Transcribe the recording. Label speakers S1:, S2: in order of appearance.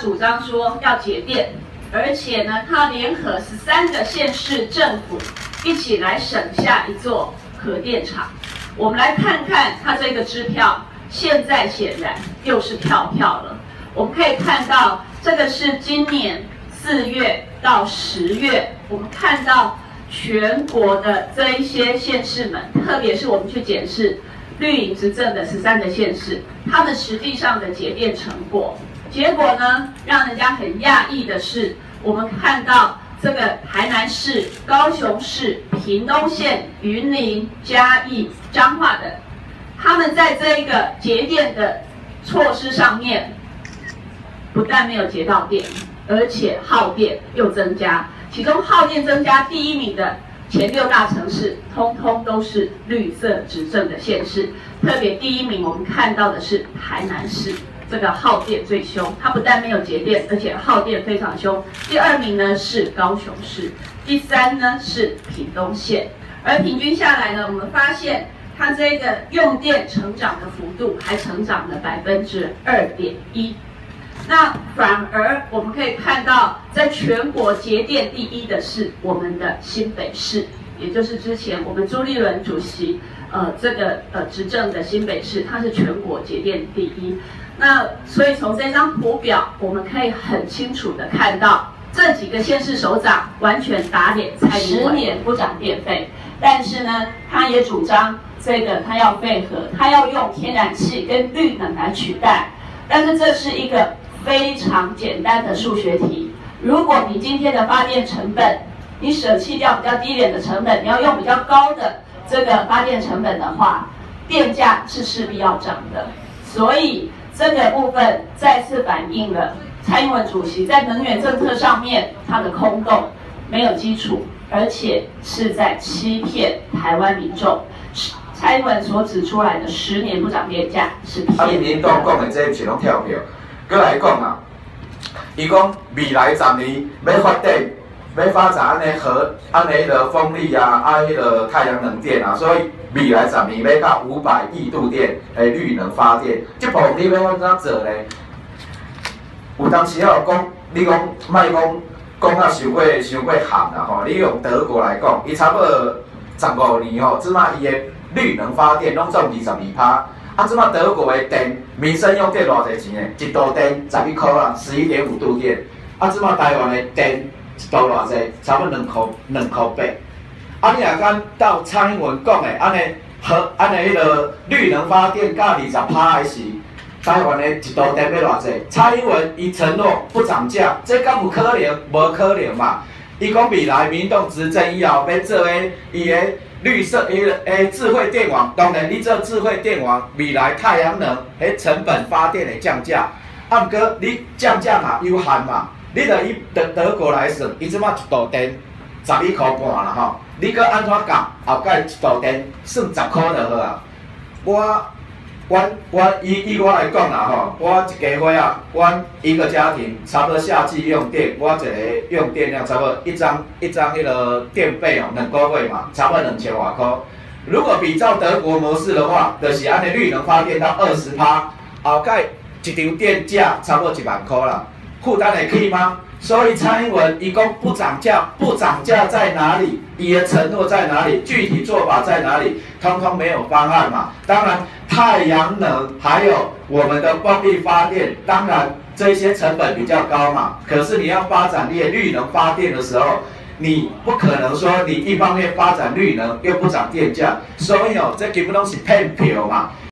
S1: 主张说要节电，而且呢，他联合13个县市政府一起来省下一座核电厂。我们来看看他这个支票，现在显然又是跳票了。我们可以看到，这个是今年4月到10月，我们看到全国的这一些县市们，特别是我们去检视绿营执政的13个县市，他们实际上的节电成果。结果呢，让人家很讶异的是，我们看到这个台南市、高雄市、屏东县、云林、嘉义、彰化等，他们在这一个节电的措施上面，不但没有节到电，而且耗电又增加。其中耗电增加第1名的前6大城市，通通都是绿色执政的县市。特别第1名，我们看到的是台南市。这个耗电最凶，它不但没有节电，而且耗电非常凶。第2名呢是高雄市，第3呢是屏东县。而平均下来呢，我们发现它这个用电成长的幅度还成长了2.1%。那反而我们可以看到，在全国节电第1的是我们的新北市，也就是之前我们朱立伦主席执政的新北市，它是全国节电第1。那所以从这张图表，我们可以很清楚的看到，这几个县市首长完全打脸蔡英文，10年不涨电费，但是呢，他也主张他要废核，他要用天然气跟绿能来取代。但是这是一个非常简单的数学题，如果你今天的发电成本，你舍弃掉比较低廉的成本，你要用比较高的这个发电成本的话，电价是势必要涨的。所以这个部分再次反映了蔡英文主席在能源政策上面他的空洞，没有基础，而且是在欺骗台湾民众。蔡英文所指出来的10年不涨电价是骗人的。
S2: 民党讲的这是拢跳票。搁来讲啊，伊讲未来10年要发电，要发展安尼的风力啊，迄个太阳能电啊，所以未来10年要到500亿度电的绿能发电。这部你要安怎做呢？有当时啊讲，你讲莫讲啊伤过寒啦吼。你用德国来讲，伊差不多15年吼，即马伊的绿能发电拢总22%。即马德国的电，民生用电偌济钱呢？一度电11块啦，11.5度电。即马台湾的电一度偌济？差不多2块8。你若讲到蔡英文讲的安尼迄个绿能发电到20%的时，台湾的一度电要偌济？蔡英文伊承诺不涨价，这敢有可能？无可能嘛！伊讲未来民党执政以后要做伊的绿色智慧电网，当然你做智慧电网，未来太阳能成本发电会降价。毋过你降价嘛有限嘛，你着以德国来算，伊即马一度电12块半啦吼，你搁安怎降？后盖一度电算10块就好啊。以我来讲啦吼，我一家伙啊，阮一个家庭差不多夏季用电，我一个用电量差不多一张迄个电费哦，2个月嘛，差不多2000多块。如果比照德国模式的话，就是安尼绿能发电到20%，后盖一张电价差不多1万块啦，负担得起吗？所以蔡英文伊讲不涨价，不涨价在哪里？伊的承诺在哪里？具体做法在哪里？通通没有方案嘛。当然，太阳能还有我们的风力发电，当然这些成本比较高嘛。可是你要发展绿能发电的时候，你不可能说你一方面发展绿能又不涨电价，所以这基本都是骗票嘛。